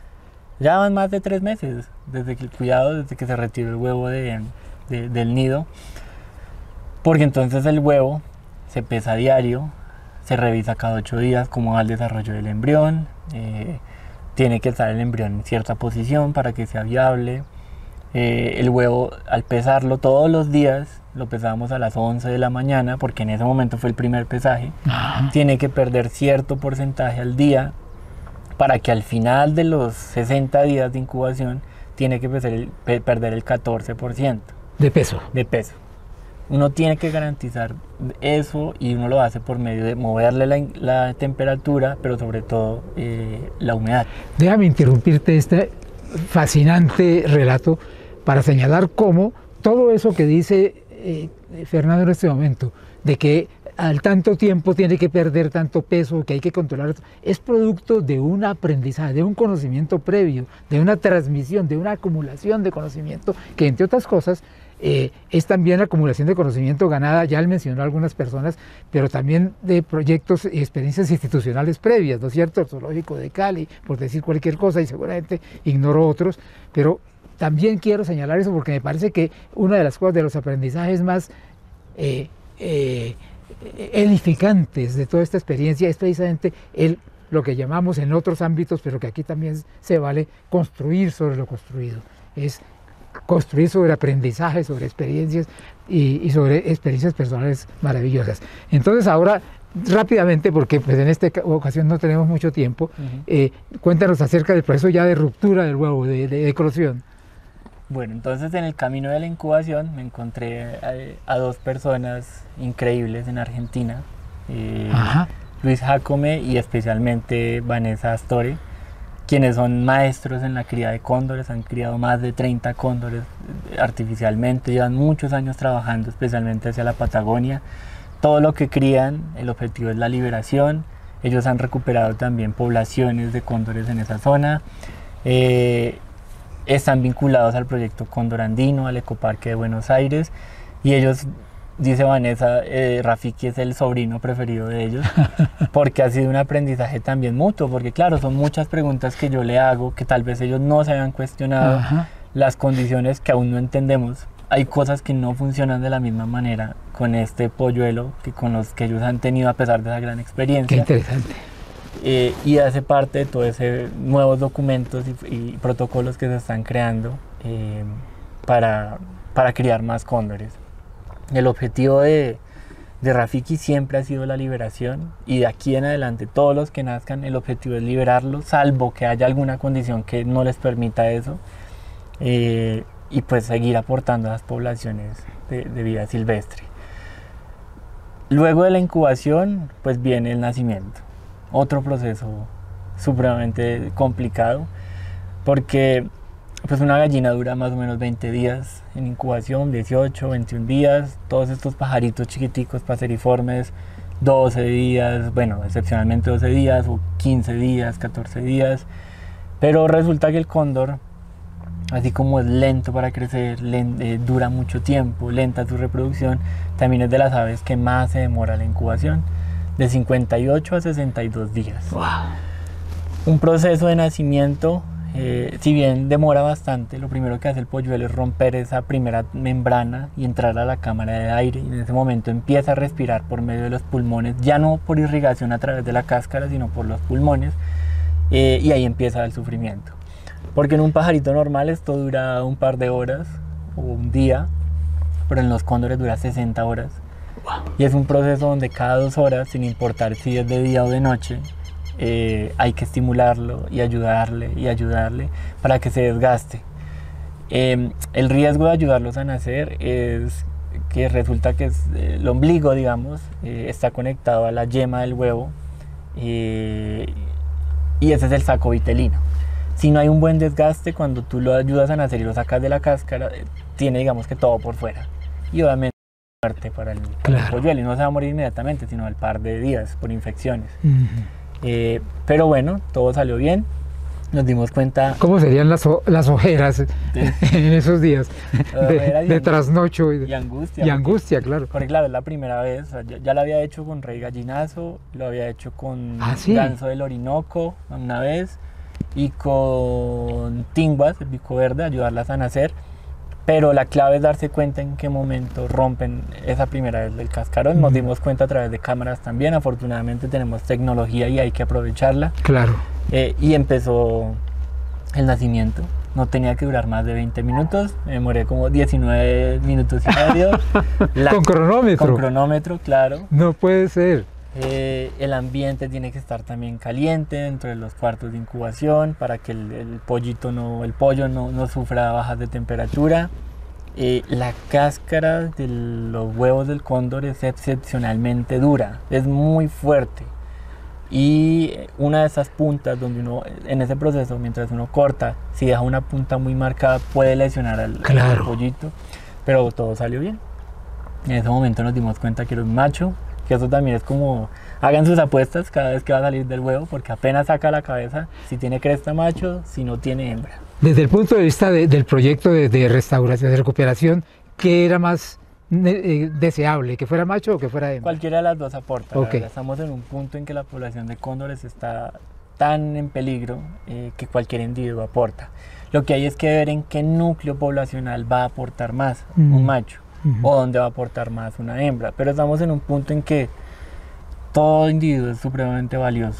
ya van más de tres meses desde que el cuidado, desde que se retiró el huevo de, de, del nido, porque entonces el huevo se pesa a diario, se revisa cada ocho días cómo va el desarrollo del embrión, eh, tiene que estar el embrión en cierta posición para que sea viable. Eh, el huevo, al pesarlo todos los días, lo pesábamos a las once de la mañana, porque en ese momento fue el primer pesaje. Ajá. Tiene que perder cierto porcentaje al día para que al final de los sesenta días de incubación tiene que el, pe, perder el catorce por ciento de peso. de peso. Uno tiene que garantizar eso, y uno lo hace por medio de moverle la, la temperatura, pero sobre todo eh, la humedad. Déjame interrumpirte este fascinante relato para señalar cómo todo eso que dice eh, Fernando en este momento, de que al tanto tiempo tiene que perder tanto peso, que hay que controlar, es producto de un aprendizaje, de un conocimiento previo, de una transmisión, de una acumulación de conocimiento, que entre otras cosas eh, es también la acumulación de conocimiento ganada, ya él mencionó a algunas personas, pero también de proyectos y experiencias institucionales previas, ¿no es cierto? El Zoológico de Cali, por decir cualquier cosa, y seguramente ignoro otros, pero también quiero señalar eso porque me parece que una de las cosas de los aprendizajes más eh, eh, edificantes de toda esta experiencia es precisamente el, lo que llamamos en otros ámbitos, pero que aquí también se vale, construir sobre lo construido. Es construir sobre aprendizaje, sobre experiencias y, y sobre experiencias personales maravillosas. Entonces ahora, rápidamente, porque pues en esta ocasión no tenemos mucho tiempo, uh-huh. eh, cuéntanos acerca del proceso ya de ruptura del huevo, de, de eclosión. Bueno, entonces en el camino de la incubación me encontré a, a dos personas increíbles en Argentina, eh, Luis Jacome y especialmente Vanessa Astore, quienes son maestros en la cría de cóndores, han criado más de treinta cóndores artificialmente, llevan muchos años trabajando especialmente hacia la Patagonia. Todo lo que crían, el objetivo es la liberación. Ellos han recuperado también poblaciones de cóndores en esa zona. Eh, están vinculados al proyecto Cóndor Andino, al Ecoparque de Buenos Aires, y ellos, dice Vanessa, eh, Rafiki es el sobrino preferido de ellos, porque ha sido un aprendizaje también mutuo, porque claro, son muchas preguntas que yo le hago, que tal vez ellos no se hayan cuestionado, ajá, las condiciones que aún no entendemos. Hay cosas que no funcionan de la misma manera con este polluelo que con los que ellos han tenido a pesar de esa gran experiencia. Qué interesante. Eh, y hace parte de todos esos nuevos documentos y, y protocolos que se están creando eh, para, para criar más cóndores. El objetivo de, de Rafiki siempre ha sido la liberación, y de aquí en adelante todos los que nazcan el objetivo es liberarlos, salvo que haya alguna condición que no les permita eso, eh, y pues seguir aportando a las poblaciones de, de vida silvestre. Luego de la incubación pues viene el nacimiento, otro proceso supremamente complicado, porque pues una gallina dura más o menos veinte días en incubación, dieciocho, veintiún días, todos estos pajaritos chiquiticos paseriformes, doce días, bueno, excepcionalmente doce días, o quince días, catorce días, pero resulta que el cóndor, así como es lento para crecer, lent, eh, dura mucho tiempo, lenta su reproducción, también es de las aves que más se demora la incubación, de cincuenta y ocho a sesenta y dos días. Wow. Un proceso de nacimiento, eh, si bien demora bastante, lo primero que hace el polluelo es romper esa primera membrana y entrar a la cámara de aire, y en ese momento empieza a respirar por medio de los pulmones, ya no por irrigación a través de la cáscara, sino por los pulmones, eh, y ahí empieza el sufrimiento. Porque en un pajarito normal esto dura un par de horas o un día, pero en los cóndores dura sesenta horas. Wow. Y es un proceso donde cada dos horas, sin importar si es de día o de noche, eh, hay que estimularlo y ayudarle y ayudarle para que se desgaste. Eh, el riesgo de ayudarlos a nacer es que resulta que es, eh, el ombligo, digamos, eh, está conectado a la yema del huevo, eh, y ese es el saco vitelino. Si no hay un buen desgaste, cuando tú lo ayudas a nacer y lo sacas de la cáscara, tiene, digamos, que todo por fuera. Y obviamente muerte para el, para claro. el polluelo. Y no se va a morir inmediatamente, sino al par de días por infecciones. Uh-huh. eh, pero bueno, todo salió bien. nos dimos cuenta... ¿Cómo serían las, las ojeras de, en esos días? De, y de trasnocho y, y angustia. Y angustia, porque, claro. Porque claro, es la primera vez, o sea, ya, ya lo había hecho con Rey Gallinazo, lo había hecho con ¿Ah, sí? Ganso del Orinoco una vez, y con Tinguas, el bico verde, ayudarlas a nacer. Pero la clave es darse cuenta en qué momento rompen esa primera vez del cascarón. Nos dimos cuenta a través de cámaras también. Afortunadamente tenemos tecnología y hay que aprovecharla. Claro. Eh, y empezó el nacimiento. No tenía que durar más de veinte minutos. Me demoré como diecinueve minutos y medio. La, ¿Con cronómetro? Con cronómetro, claro. No puede ser. Eh, el ambiente tiene que estar también caliente dentro de los cuartos de incubación para que el, el pollito no, el pollo no, no sufra bajas de temperatura. Eh, la cáscara de los huevos del cóndor es excepcionalmente dura, es muy fuerte. Y una de esas puntas donde uno, en ese proceso, mientras uno corta, si deja una punta muy marcada puede lesionar al, claro. al pollito, pero todo salió bien. En ese momento nos dimos cuenta que era un macho. Que eso también es como, hagan sus apuestas cada vez que va a salir del huevo, porque apenas saca la cabeza si tiene cresta macho, si no tiene hembra. Desde el punto de vista de, del proyecto de, de restauración, de recuperación, ¿qué era más eh, deseable? ¿Que fuera macho o que fuera hembra? Cualquiera de las dos aporta. Okay. Estamos en un punto en que la población de cóndores está tan en peligro eh, que cualquier individuo aporta. Lo que hay es que ver en qué núcleo poblacional va a aportar más mm. un macho. Uh-huh. O dónde va a aportar más una hembra, pero estamos en un punto en que todo individuo es supremamente valioso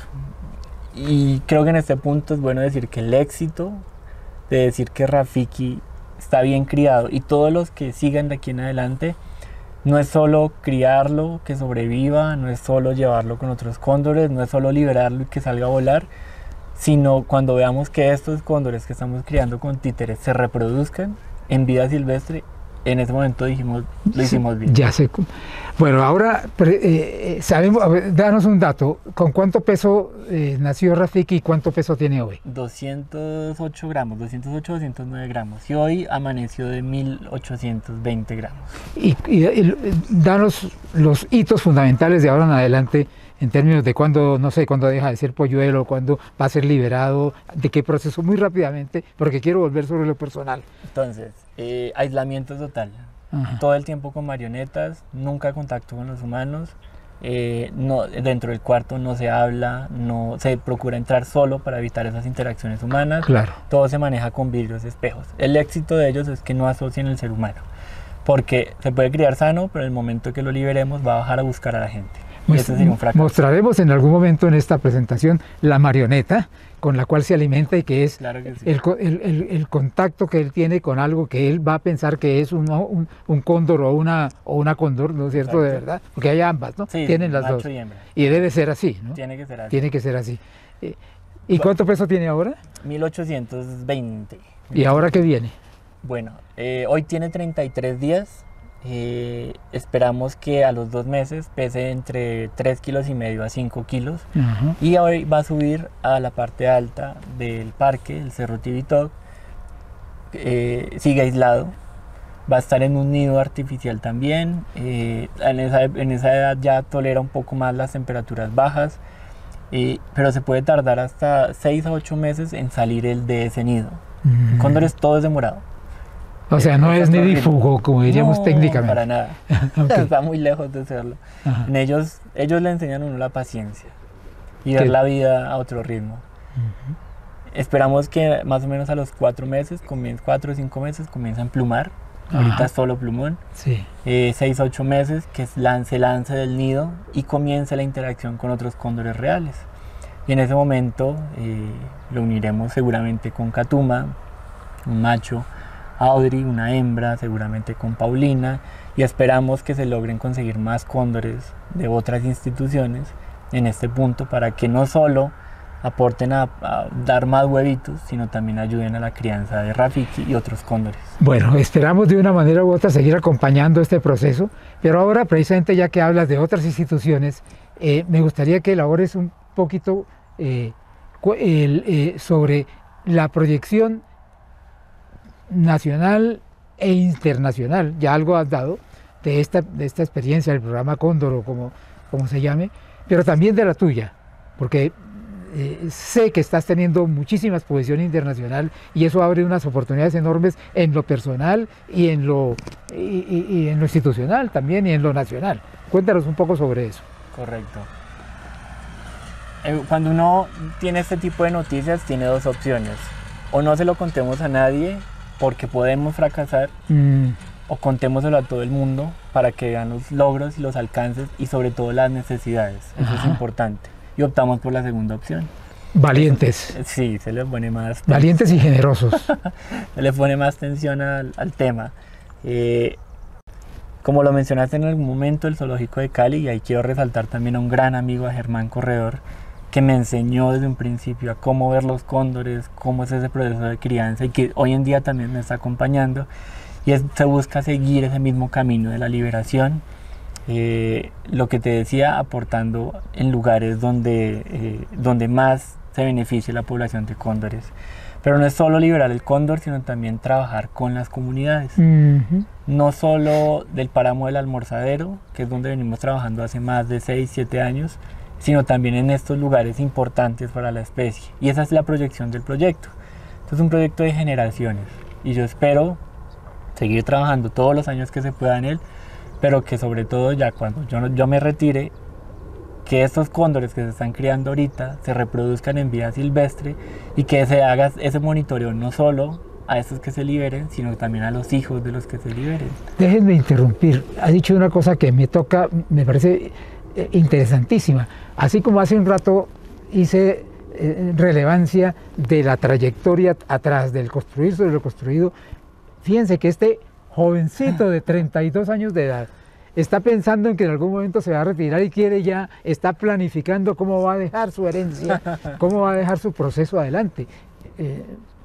y creo que en este punto es bueno decir que el éxito de decir que Rafiki está bien criado y todos los que sigan de aquí en adelante no es solo criarlo, que sobreviva, no es solo llevarlo con otros cóndores, no es solo liberarlo y que salga a volar, sino cuando veamos que estos cóndores que estamos criando con títeres se reproduzcan en vida silvestre. En ese momento dijimos, lo hicimos bien. Ya sé. Bueno, ahora eh, sabemos, a ver, danos un dato. ¿Con cuánto peso eh, nació Rafiki y cuánto peso tiene hoy? doscientos ocho gramos, doscientos ocho, doscientos nueve gramos. Y hoy amaneció de mil ochocientos veinte gramos. Y, y, y danos los hitos fundamentales de ahora en adelante en términos de cuándo, no sé, cuándo deja de ser polluelo, cuándo va a ser liberado, de qué proceso, muy rápidamente, porque quiero volver sobre lo personal. Entonces, eh, aislamiento total, Ajá. todo el tiempo con marionetas, nunca contacto con los humanos, eh, no, dentro del cuarto no se habla, no se procura entrar solo para evitar esas interacciones humanas, claro. todo se maneja con vidrios espejos. El éxito de ellos es que no asocien el ser humano, porque se puede criar sano, pero en el momento que lo liberemos va a bajar a buscar a la gente. Y ese sería un fracaso. Mostraremos en algún momento en esta presentación la marioneta con la cual se alimenta y que es claro que sí. el, el, el, el contacto que él tiene con algo que él va a pensar que es un, un, un cóndor o una, o una cóndor, ¿no es cierto? Exacto. De verdad, porque hay ambas, ¿no? Sí, tienen las macho dos. Y hembra. Y debe ser así, ¿no? Tiene que ser así. Tiene que ser así. ¿Y cuánto peso tiene ahora? mil ochocientos veinte. ¿Y ahora qué viene? Bueno, eh, hoy tiene treinta y tres días. Eh, esperamos que a los dos meses pese entre tres kilos y medio a cinco kilos. Uh-huh. Y hoy va a subir a la parte alta del parque, el Cerro Tibitoc. Eh, sigue aislado, va a estar en un nido artificial también. Eh, en, esa, en esa edad ya tolera un poco más las temperaturas bajas, eh, pero se puede tardar hasta seis a ocho meses en salir el de ese nido. Uh-huh. Cóndores todo es demorado. O sea, no es nidífugo, como diríamos no, técnicamente. Para nada. Okay. Está muy lejos de serlo. En ellos, ellos le enseñan a uno la paciencia y ver la vida a otro ritmo. Uh-huh. Esperamos que más o menos a los cuatro meses, cuatro o cinco meses, comienza a emplumar. Ajá. Ahorita es solo plumón. Sí. Eh, seis a ocho meses, que lance, lance del nido y comience la interacción con otros cóndores reales. Y en ese momento eh, lo uniremos seguramente con Catuma, un macho, Audrey, una hembra, seguramente con Paulina, y esperamos que se logren conseguir más cóndores de otras instituciones en este punto para que no solo aporten a, a dar más huevitos, sino también ayuden a la crianza de Rafiki y otros cóndores. Bueno, esperamos de una manera u otra seguir acompañando este proceso, pero ahora precisamente ya que hablas de otras instituciones, eh, me gustaría que elabores un poquito eh, el, eh, sobre la proyección nacional e internacional, ya algo has dado de esta, de esta experiencia del programa Cóndor o como, como se llame, pero también de la tuya, porque eh, sé que estás teniendo muchísima exposición internacional y eso abre unas oportunidades enormes en lo personal y en lo, y, y, y en lo institucional también y en lo nacional. Cuéntanos un poco sobre eso. Correcto. Cuando uno tiene este tipo de noticias, tiene dos opciones. O no se lo contemos a nadie porque podemos fracasar, mm. o contémoselo a todo el mundo para que vean los logros y los alcances y sobre todo las necesidades. Eso Ajá. es importante. Y optamos por la segunda opción. Valientes. Eso, sí, se le pone más... Valientes y generosos. Se le pone más tensión al, al tema. Eh, como lo mencionaste en algún momento, el Zoológico de Cali, y ahí quiero resaltar también a un gran amigo, a Germán Corredor, que me enseñó desde un principio a cómo ver los cóndores, cómo es ese proceso de crianza y que hoy en día también me está acompañando. Y es, se busca seguir ese mismo camino de la liberación, eh, lo que te decía, aportando en lugares donde, eh, donde más se beneficie la población de cóndores. Pero no es solo liberar el cóndor, sino también trabajar con las comunidades. Uh-huh. No solo del páramo del Almorzadero, que es donde venimos trabajando hace más de seis, siete años, sino también en estos lugares importantes para la especie. Y esa es la proyección del proyecto. Esto es un proyecto de generaciones y yo espero seguir trabajando todos los años que se pueda en él, pero que sobre todo ya cuando yo, yo me retire, que estos cóndores que se están criando ahorita se reproduzcan en vida silvestre y que se haga ese monitoreo no solo a estos que se liberen, sino también a los hijos de los que se liberen. Déjenme interrumpir, ha dicho una cosa que me toca, me parece interesantísima. Así como hace un rato hice eh, relevancia de la trayectoria atrás del construir sobre lo construido, fíjense que este jovencito de treinta y dos años de edad está pensando en que en algún momento se va a retirar y quiere ya, está planificando cómo va a dejar su herencia, cómo va a dejar su proceso adelante. Eh,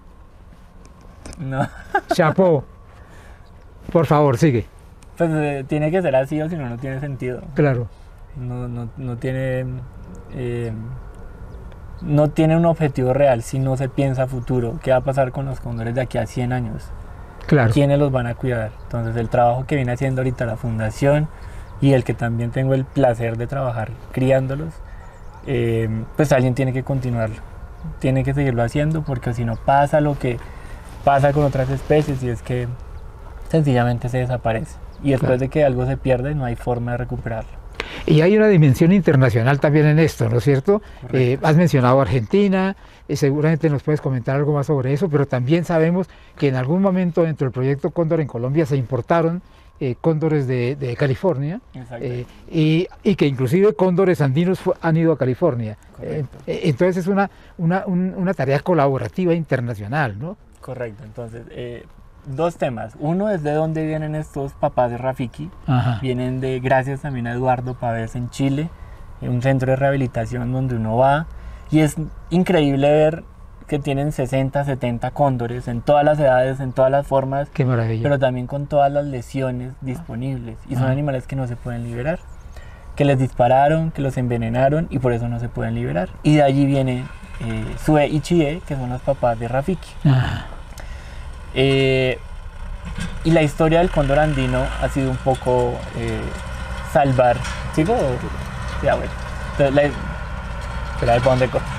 no. Chapó. Por favor, sigue. Pues eh, tiene que ser así o si no, no tiene sentido. Claro. No, no, no tiene eh, no tiene un objetivo real si no se piensa a futuro. ¿Qué va a pasar con los cóndores de aquí a cien años? Claro. ¿Quiénes los van a cuidar? Entonces el trabajo que viene haciendo ahorita la fundación y el que también tengo el placer de trabajar criándolos, eh, pues alguien tiene que continuarlo, tiene que seguirlo haciendo porque si no pasa lo que pasa con otras especies y es que sencillamente se desaparece y después claro. de que algo se pierde no hay forma de recuperarlo. Y hay una dimensión internacional también en esto, ¿no es cierto? Eh, has mencionado Argentina, eh, seguramente nos puedes comentar algo más sobre eso, pero también sabemos que en algún momento dentro del proyecto Cóndor en Colombia se importaron eh, cóndores de, de California eh, y, y que inclusive cóndores andinos han ido a California. Eh, entonces es una, una, un, una tarea colaborativa internacional, ¿no? Correcto, entonces... Eh... Dos temas. Uno es de dónde vienen estos papás de Rafiki. Ajá. Vienen de, gracias también a Eduardo Pavés en Chile, un centro de rehabilitación donde uno va y es increíble ver que tienen sesenta, setenta cóndores en todas las edades, en todas las formas. Qué maravilla. Pero también con todas las lesiones disponibles y son Ajá. animales que no se pueden liberar, que les dispararon, que los envenenaron y por eso no se pueden liberar. Y de allí viene eh, Sue y Chie, que son los papás de Rafiki. Ajá. Eh, y la historia del cóndor andino ha sido un poco eh, salvar. ¿Sigo? Ya, bueno. Entonces, la, espera, ¿para dónde cojo?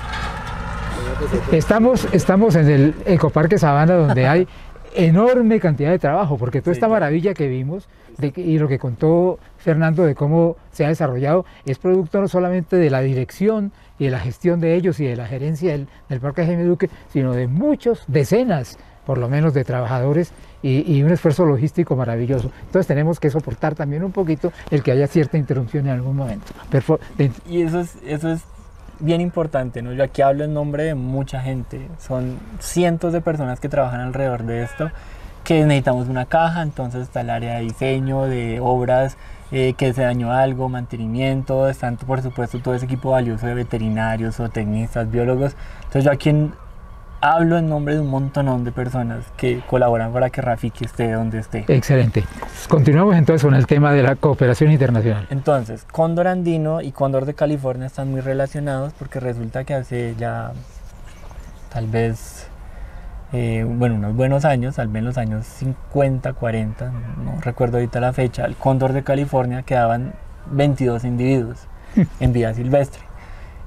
Estamos, estamos en el Ecoparque Sabana, donde hay enorme cantidad de trabajo, porque toda sí, esta maravilla que vimos de que, y lo que contó Fernando de cómo se ha desarrollado es producto no solamente de la dirección y de la gestión de ellos y de la gerencia del, del Parque Jaime Duque, sino de muchos, decenas por lo menos de trabajadores y, y un esfuerzo logístico maravilloso. Entonces tenemos que soportar también un poquito el que haya cierta interrupción en algún momento. Perfo de... Y eso es, eso es bien importante, ¿no? Yo aquí hablo en nombre de mucha gente, son cientos de personas que trabajan alrededor de esto, que necesitamos una caja, entonces está el área de diseño, de obras, eh, que se dañó algo, mantenimiento, están por supuesto todo ese equipo valioso de veterinarios, zootecnistas, biólogos. Entonces yo aquí en, hablo en nombre de un montonón de personas que colaboran para que Rafiki esté donde esté. Excelente. Continuamos entonces con el tema de la cooperación internacional. Entonces, cóndor andino y cóndor de California están muy relacionados porque resulta que hace ya tal vez, eh, bueno, unos buenos años, tal vez en los años cincuenta, cuarenta, no recuerdo ahorita la fecha, el cóndor de California quedaban veintidós individuos en vida silvestre.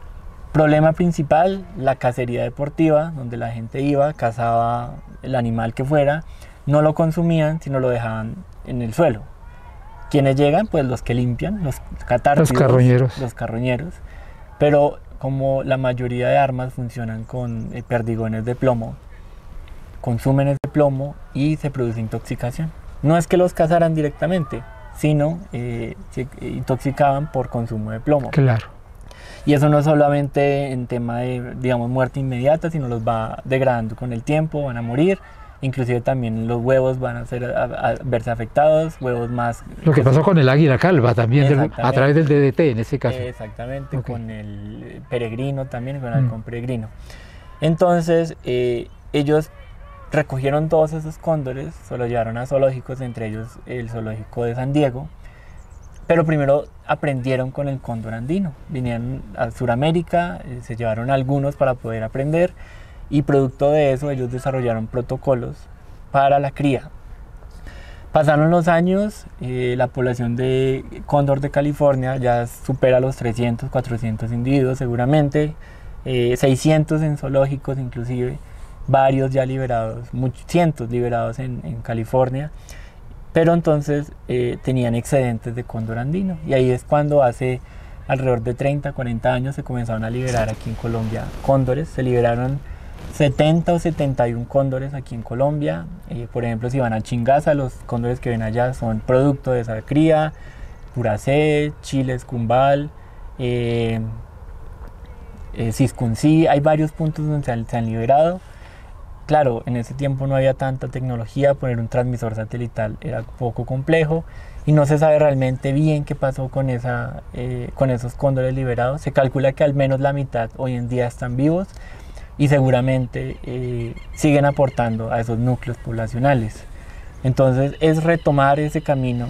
Problema principal, la cacería deportiva, donde la gente iba, cazaba el animal que fuera, no lo consumían, sino lo dejaban en el suelo. ¿Quiénes llegan? Pues los que limpian, los catártidos, los carroñeros. Los carroñeros. Pero como la mayoría de armas funcionan con eh, perdigones de plomo, consumen ese plomo y se produce intoxicación. No es que los cazaran directamente, sino eh, se intoxicaban por consumo de plomo. Claro. Y eso no solamente en tema de, digamos, muerte inmediata, sino los va degradando con el tiempo, van a morir. Inclusive también los huevos van a, ser, a, a verse afectados, huevos más... Lo que pasó con el águila calva también, del, a través del D D T en ese caso. Exactamente, okay. Con el peregrino también, con el mm. halcón peregrino. Entonces, eh, ellos recogieron todos esos cóndores, se los llevaron a zoológicos, entre ellos el zoológico de San Diego, pero primero aprendieron con el cóndor andino. Vinieron a Sudamérica, eh, se llevaron algunos para poder aprender, y producto de eso ellos desarrollaron protocolos para la cría. Pasaron los años, eh, la población de cóndor de California ya supera los trescientos, cuatrocientos individuos seguramente, eh, seiscientos en zoológicos inclusive, varios ya liberados, muchos, cientos liberados en, en California, pero entonces eh, tenían excedentes de cóndor andino, y ahí es cuando hace alrededor de treinta, cuarenta años se comenzaron a liberar aquí en Colombia cóndores. Se liberaron setenta o setenta y uno cóndores aquí en Colombia. Eh, por ejemplo, si van a Chingaza, los cóndores que ven allá son producto de esa cría, Puracé, Chiles, Cumbal, eh, eh, Ciscuncí, hay varios puntos donde se han, se han liberado. Claro, en ese tiempo no había tanta tecnología, poner un transmisor satelital era poco complejo y no se sabe realmente bien qué pasó con, esa, eh, con esos cóndores liberados. Se calcula que al menos la mitad hoy en día están vivos y seguramente eh, siguen aportando a esos núcleos poblacionales. Entonces es retomar ese camino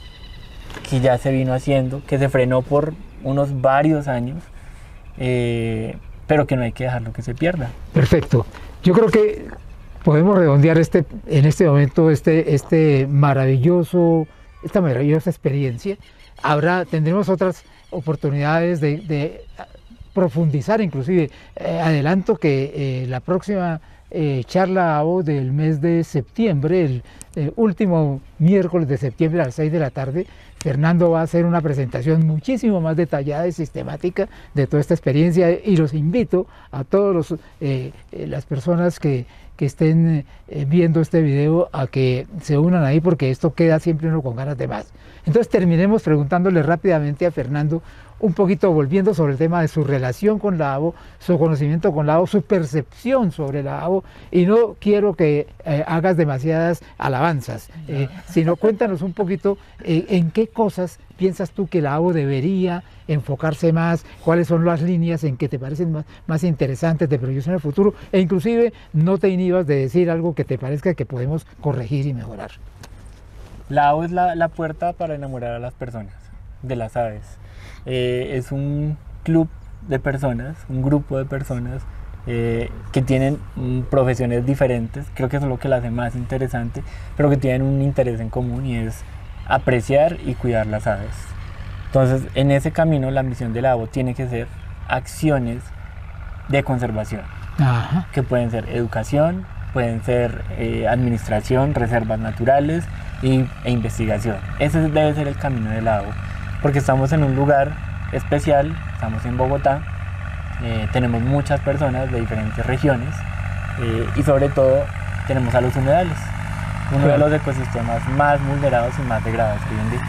que ya se vino haciendo, que se frenó por unos varios años, eh, pero que no hay que dejarlo que se pierda. Perfecto. Yo creo que podemos redondear este, en este momento este, este maravilloso, esta maravillosa experiencia. Habrá, tendremos otras oportunidades de, de profundizar, inclusive eh, adelanto que eh, la próxima eh, charla A B O del mes de septiembre, el eh, último miércoles de septiembre a las seis de la tarde, Fernando va a hacer una presentación muchísimo más detallada y sistemática de toda esta experiencia, y los invito a todas eh, las personas que, que estén eh, viendo este video a que se unan ahí, porque esto queda siempre uno con ganas de más. Entonces terminemos preguntándole rápidamente a Fernando, un poquito volviendo sobre el tema de su relación con la A B O, su conocimiento con la A B O, su percepción sobre la A B O, y no quiero que eh, hagas demasiadas alabanzas, eh, sino cuéntanos un poquito eh, en qué cosas piensas tú que la A B O debería enfocarse más, cuáles son las líneas en que te parecen más, más interesantes de proyección al futuro, e inclusive no te inhibas de decir algo que te parezca que podemos corregir y mejorar. La A B O es la, la puerta para enamorar a las personas de las aves. Eh, es un club de personas, un grupo de personas eh, que tienen mm, profesiones diferentes. Creo que eso es lo que la hace más interesante, pero que tienen un interés en común, y es apreciar y cuidar las aves. Entonces, en ese camino la misión de la A B O tiene que ser acciones de conservación. Ajá. Que pueden ser educación, pueden ser eh, administración, reservas naturales y, e investigación. Ese debe ser el camino de la A B O, porque estamos en un lugar especial, estamos en Bogotá, eh, tenemos muchas personas de diferentes regiones, eh, y sobre todo tenemos a los humedales, uno de los ecosistemas más vulnerados y más degradados hoy en día.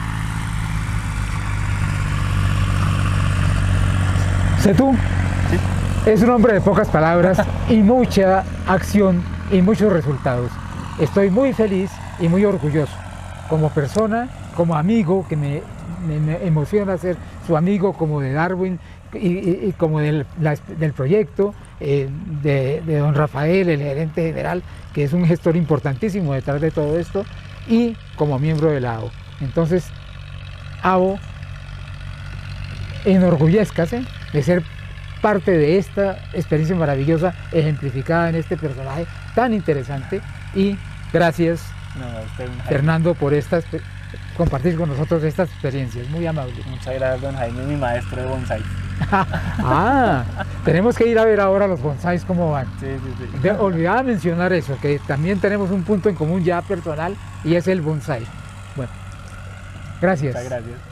Setú sí. Es un hombre de pocas palabras y mucha acción y muchos resultados. Estoy muy feliz y muy orgulloso como persona, como amigo, que me, me, me emociona ser su amigo, como de Darwin y, y, y como del, la, del proyecto, eh, de, de don Rafael, el gerente general, que es un gestor importantísimo detrás de todo esto, y como miembro de la A B O. Entonces, A B O, enorgullezcase de ser parte de esta experiencia maravillosa ejemplificada en este personaje tan interesante, y gracias, no, usted, Fernando, por estas, compartir con nosotros estas experiencias, muy amable. Muchas gracias, don Jaime, mi maestro de bonsai. Ah, tenemos que ir a ver ahora los bonsáis cómo van. Sí, sí, sí. De, olvidaba mencionar eso, que también tenemos un punto en común ya personal y es el bonsái. Bueno, gracias. Muchas gracias.